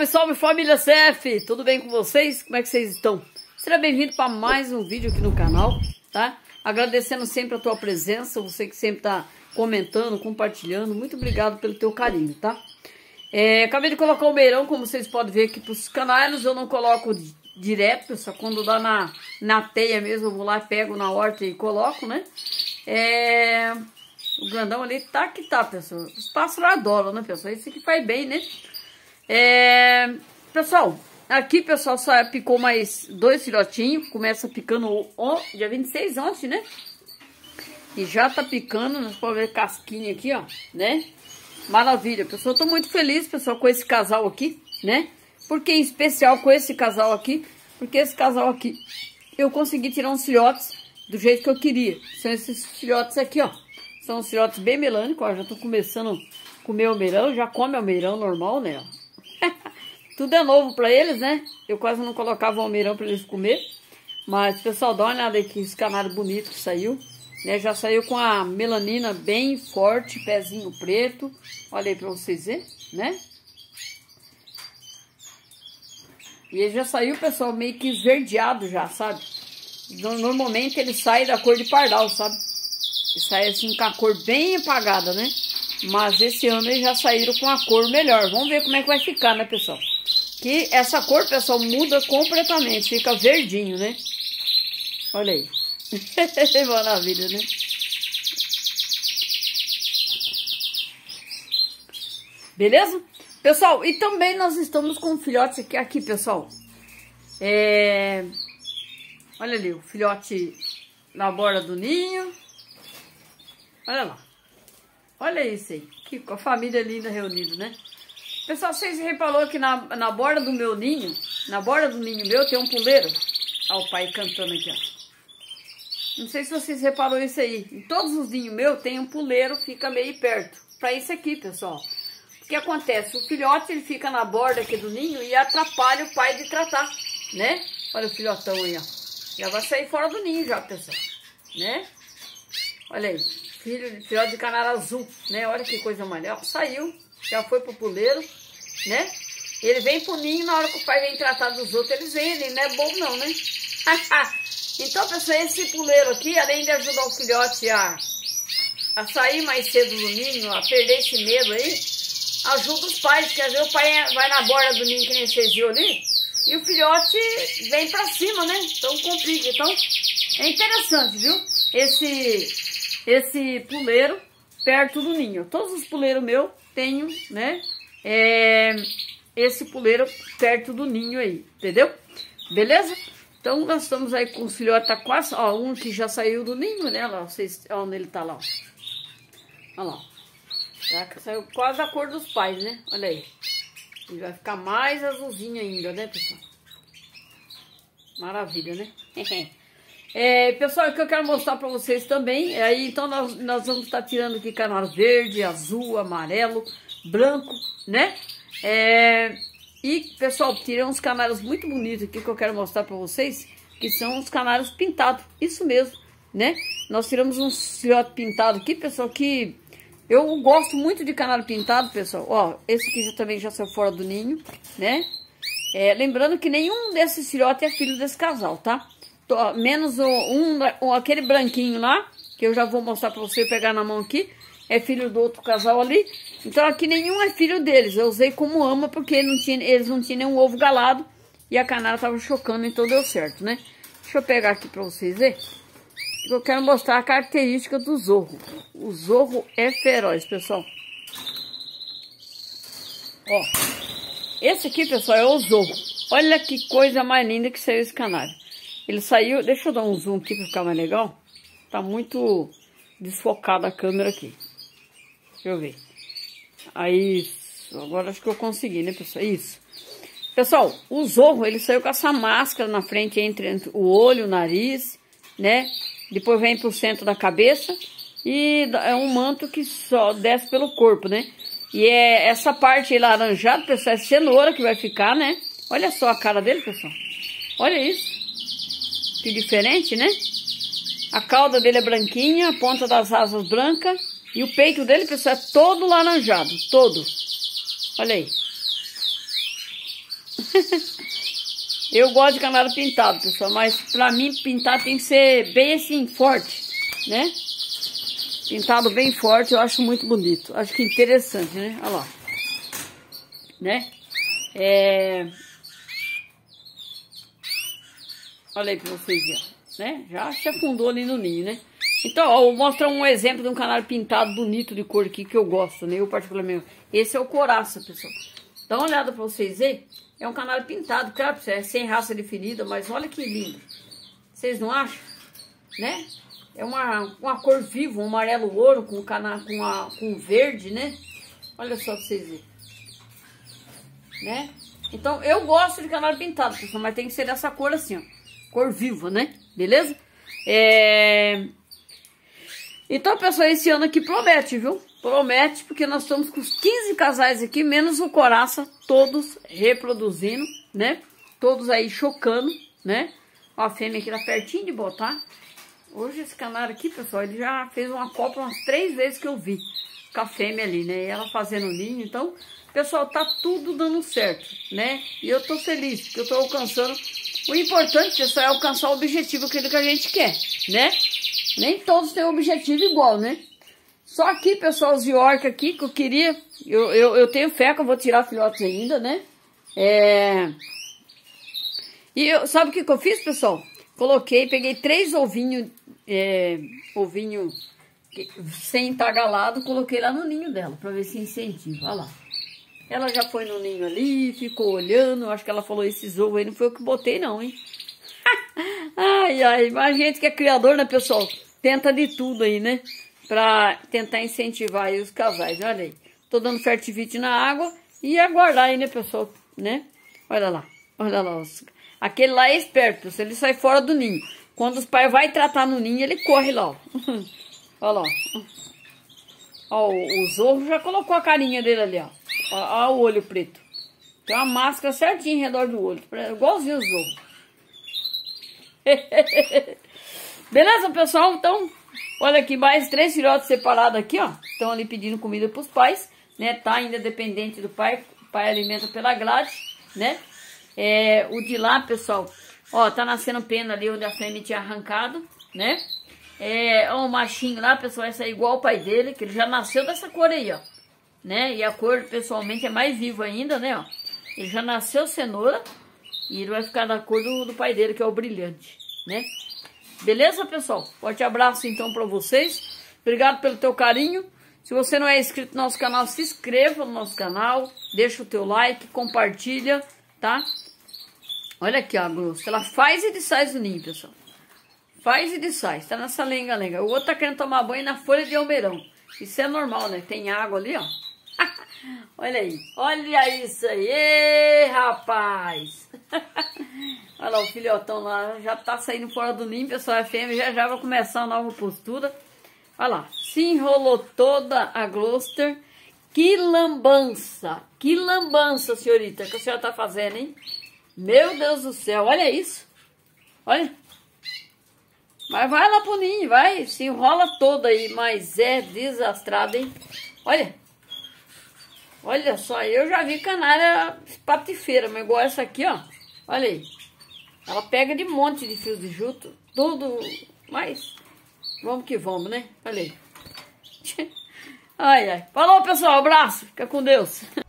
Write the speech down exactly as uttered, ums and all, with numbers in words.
Salve, salve família C F! Tudo bem com vocês? Como é que vocês estão? Seja bem-vindo para mais um vídeo aqui no canal, tá? Agradecendo sempre a tua presença, você que sempre tá comentando, compartilhando. Muito obrigado pelo teu carinho, tá? É, acabei de colocar o meirão, como vocês podem ver aqui pros canais. Eu não coloco direto, só quando dá na, na teia mesmo, eu vou lá, pego na horta e coloco, né? É... O grandão ali tá que tá, pessoal. Os pássaros adoram, né, pessoal? Isso aqui faz bem, né? É... Pessoal, aqui, pessoal, só picou mais dois filhotinhos. Começa picando ó, dia vinte e seis ontem, né? E já tá picando, nós podemos ver casquinha aqui, ó, né? Maravilha, pessoal. Eu tô muito feliz, pessoal, com esse casal aqui, né? Por que em especial com esse casal aqui? Porque esse casal aqui, eu consegui tirar uns filhotes do jeito que eu queria. São esses filhotes aqui, ó. São os filhotes bem melânicos, ó. Já tô começando a comer o meirão. Já come o meirão normal, né? Tudo é novo pra eles, né? Eu quase não colocava o meirão pra eles comer. Mas, pessoal, dá uma olhada aqui, esse canário bonito que saiu. Né? Já saiu com a melanina bem forte, pezinho preto. Olha aí pra vocês verem, né? E ele já saiu, pessoal, meio que esverdeado já, sabe? Normalmente ele sai da cor de pardal, sabe? Ele sai assim com a cor bem apagada, né? Mas esse ano eles já saíram com a cor melhor. Vamos ver como é que vai ficar, né, pessoal? Que essa cor, pessoal, muda completamente. Fica verdinho, né? Olha aí. Maravilha, né? Beleza? Pessoal, e também nós estamos com um filhote aqui, aqui pessoal. É... Olha ali, o filhote na borda do ninho. Olha lá. Olha isso aí. Que, com a família linda reunida, né? Pessoal, vocês reparou que na, na borda do meu ninho, na borda do ninho meu, tem um puleiro. Olha o pai cantando aqui, ó. Não sei se vocês reparou isso aí. Em todos os ninhos meus tem um puleiro, fica meio perto. Pra isso aqui, pessoal. O que acontece? O filhote, ele fica na borda aqui do ninho e atrapalha o pai de tratar, né? Olha o filhotão aí, ó. Já vai sair fora do ninho já, pessoal. Né? Olha aí. Filho, filhote de canário azul, né? Olha que coisa maneira. Saiu, já foi pro puleiro, né? Ele vem pro ninho, na hora que o pai vem tratar dos outros, eles vêm, ele não é bobo não, né? Então, pessoal, esse puleiro aqui, além de ajudar o filhote a, a sair mais cedo do ninho, a perder esse medo aí, ajuda os pais, porque às vezes o pai vai na borda do ninho, que nem vocês viram ali, e o filhote vem pra cima, né? Então complica. Então, é interessante, viu? Esse... Esse puleiro perto do ninho. Todos os puleiros meus tenho, né? É, esse puleiro perto do ninho aí, entendeu? Beleza? Então nós estamos aí com os filhotes, tá quase, ó, um que já saiu do ninho, né? Lá, vocês, ó, onde ele tá lá, ó. Olha lá. Já saiu quase a cor dos pais, né? Olha aí. Ele vai ficar mais azulzinho ainda, né, pessoal? Maravilha, né? É, pessoal, o que eu quero mostrar para vocês também, é aí, então nós, nós vamos estar tirando aqui canário verde, azul, amarelo, branco, né? É, e, pessoal, tirei uns canários muito bonitos aqui que eu quero mostrar para vocês, que são os canários pintados, isso mesmo, né? Nós tiramos um filhote pintado aqui, pessoal, que eu gosto muito de canário pintado, pessoal. Ó, esse aqui já, também já saiu fora do ninho, né? É, lembrando que nenhum desses filhotes é filho desse casal, tá? Menos um, um, aquele branquinho lá, que eu já vou mostrar pra você pegar na mão aqui, é filho do outro casal ali. Então aqui nenhum é filho deles, eu usei como ama, porque ele não tinha, eles não tinham nenhum ovo galado e a canária tava chocando, então deu certo, né? Deixa eu pegar aqui pra vocês verem. Eu quero mostrar a característica do zorro. O zorro é feroz, pessoal. Ó, esse aqui, pessoal, é o zorro. Olha que coisa mais linda que saiu esse canário. Ele saiu, deixa eu dar um zoom aqui para ficar mais legal. Tá muito desfocada a câmera aqui. Deixa eu ver. Aí, agora acho que eu consegui, né, pessoal? Isso. Pessoal, o zorro, ele saiu com essa máscara na frente, entre, entre o olho, o nariz, né? Depois vem pro centro da cabeça. E é um manto que só desce pelo corpo, né? E é essa parte aí laranjada, pessoal, é cenoura que vai ficar, né? Olha só a cara dele, pessoal. Olha isso. Que diferente, né? A cauda dele é branquinha, a ponta das asas branca. E o peito dele, pessoal, é todo laranjado. Todo. Olha aí. Eu gosto de canário pintado, pessoal, mas pra mim pintar tem que ser bem assim, forte, né? Pintado bem forte, eu acho muito bonito. Acho que interessante, né? Olha lá. Né? É... Olha aí pra vocês verem, né? Já se afundou ali no ninho, né? Então, ó, vou mostrar um exemplo de um canário pintado bonito de cor aqui que eu gosto, né? Eu particularmente. Esse é o coraça, pessoal. Dá uma olhada pra vocês verem. É um canário pintado, claro, é sem raça definida, mas olha que lindo. Vocês não acham? Né? É uma, uma cor viva, um amarelo ouro com, cana, com, a, com verde, né? Olha só pra vocês verem. Né? Então, eu gosto de canário pintado, pessoal, mas tem que ser dessa cor assim, ó. Cor viva, né? Beleza? É... Então, pessoal, esse ano aqui promete, viu? Promete, porque nós estamos com os quinze casais aqui, menos o coraça, todos reproduzindo, né? Todos aí chocando, né? Ó, a fêmea aqui tá pertinho de botar. Hoje esse canário aqui, pessoal, ele já fez uma copa umas três vezes que eu vi. Com a fêmea ali, né? E ela fazendo ninho, então, pessoal, tá tudo dando certo, né? E eu tô feliz, porque eu tô alcançando... O importante, pessoal, é alcançar o objetivo, aquilo que a gente quer, né? Nem todos têm um objetivo igual, né? Só aqui, pessoal, os York aqui, que eu queria... Eu, eu, eu tenho fé que eu vou tirar filhotes ainda, né? É... E eu, sabe o que, que eu fiz, pessoal? Coloquei, peguei três ovinhos... É, ovinho sem tagalado, coloquei lá no ninho dela, pra ver se incentiva. Olha lá. Ela já foi no ninho ali, ficou olhando. Acho que ela falou, esses ovos aí não foi eu que botei não, hein? Ai, ai, mas a gente que é criador, né, pessoal? Tenta de tudo aí, né? Pra tentar incentivar aí os casais. Olha aí. Tô dando fertivite na água e aguardar aí, né, pessoal? Né? Olha lá. Olha lá. Os... Aquele lá é esperto, pessoal. Ele sai fora do ninho. Quando os pais vai tratar no ninho, ele corre lá, ó. Olha lá. Ó, o Zorro já colocou a carinha dele ali, ó. Olha o olho preto. Tem uma máscara certinha em redor do olho. Igualzinho o Zorro. Beleza, pessoal? Então, olha aqui, mais três filhotes separados aqui, ó. Estão ali pedindo comida pros pais, né? Tá ainda dependente do pai. O pai alimenta pela grade, né? É, o de lá, pessoal, ó, tá nascendo pena ali onde a fêmea tinha arrancado, né? É, ó, o machinho lá, pessoal, essa é igual ao pai dele, que ele já nasceu dessa cor aí, ó. Né? E a cor, pessoalmente, é mais viva ainda, né? Ó. Ele já nasceu cenoura e ele vai ficar da cor do, do pai dele, que é o brilhante, né? Beleza, pessoal? Forte abraço, então, pra vocês. Obrigado pelo teu carinho. Se você não é inscrito no nosso canal, se inscreva no nosso canal. Deixa o teu like, compartilha, tá? Olha aqui, ó, a grossa. Ela faz e desfaz o ninho, pessoal. Faz e desfaz. Tá nessa lenga-lenga. O outro tá querendo tomar banho na folha de almeirão. Isso é normal, né? Tem água ali, ó. Olha aí. Olha isso aí, rapaz. Olha lá, o filhotão lá já tá saindo fora do ninho, pessoal. A fêmea já já vai começar uma nova postura. Olha lá. Se enrolou toda a Gloucester. Que lambança. Que lambança, senhorita, que a senhora tá fazendo, hein? Meu Deus do céu. Olha isso. Olha. Mas vai lá pro ninho, vai. Se enrola toda aí. Mas é desastrado, hein? Olha. Olha só, eu já vi canária patifeira, mas igual essa aqui, ó. Olha aí. Ela pega de monte de fios de juto. Tudo. Mas vamos que vamos, né? Olha aí. Ai, ai. Falou, pessoal. Abraço. Fica com Deus.